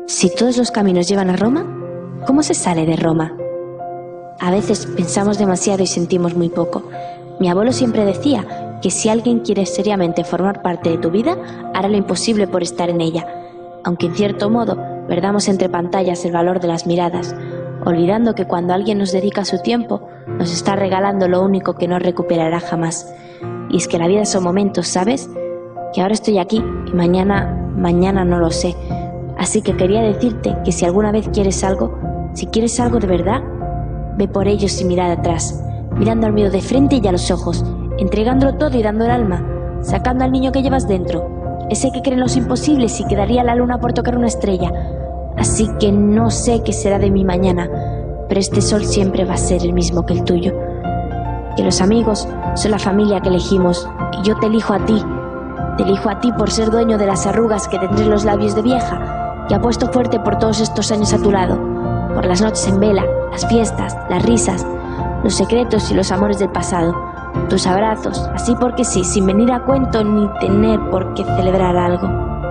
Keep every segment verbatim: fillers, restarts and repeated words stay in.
Si todos los caminos llevan a Roma, ¿cómo se sale de Roma? A veces pensamos demasiado y sentimos muy poco. Mi abuelo siempre decía que si alguien quiere seriamente formar parte de tu vida, hará lo imposible por estar en ella, aunque en cierto modo perdamos entre pantallas el valor de las miradas, olvidando que cuando alguien nos dedica su tiempo, nos está regalando lo único que no recuperará jamás. Y es que la vida son momentos, ¿sabes? Que ahora estoy aquí y mañana, mañana no lo sé. Así que quería decirte que si alguna vez quieres algo, si quieres algo de verdad, ve por ello sin mirar atrás, mirando al miedo de frente y a los ojos, entregándolo todo y dando el alma, sacando al niño que llevas dentro, ese que cree en los imposibles y que daría la luna por tocar una estrella. Así que no sé qué será de mi mañana, pero este sol siempre va a ser el mismo que el tuyo. Que los amigos son la familia que elegimos, y yo te elijo a ti. Te elijo a ti por ser dueño de las arrugas que tendré en los labios de vieja, que apuesto fuerte por todos estos años a tu lado, por las noches en vela, las fiestas, las risas, los secretos y los amores del pasado, tus abrazos, así porque sí, sin venir a cuento ni tener por qué celebrar algo.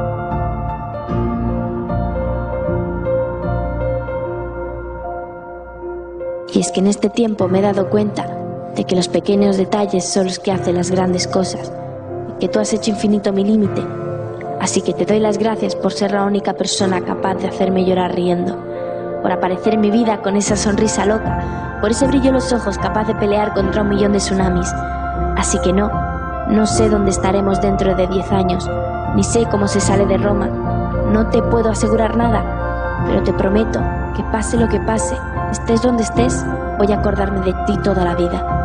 Y es que en este tiempo me he dado cuenta de que los pequeños detalles son los que hacen las grandes cosas, y que tú has hecho infinito mi límite. Así que te doy las gracias por ser la única persona capaz de hacerme llorar riendo, por aparecer en mi vida con esa sonrisa loca, por ese brillo en los ojos capaz de pelear contra un millón de tsunamis. Así que no, no sé dónde estaremos dentro de diez años, ni sé cómo se sale de Roma. No te puedo asegurar nada, pero te prometo que pase lo que pase, estés donde estés, voy a acordarme de ti toda la vida.